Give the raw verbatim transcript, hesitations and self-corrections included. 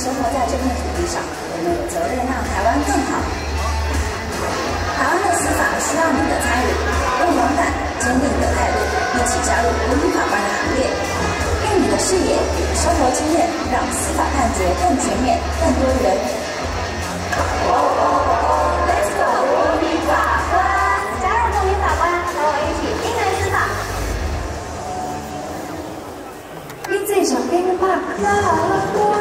生活在这片土地上，我们有责任让台湾更好。台湾的司法需要你的参与，用勇敢、坚定的态度，一起加入国民法官的行列。用你的视野与生活经验，让司法判决更全面、更多元。哦哦哦 ，Let's go 国民法官！加入国民法官，和我一起英来司法。你最想跟我拍拖？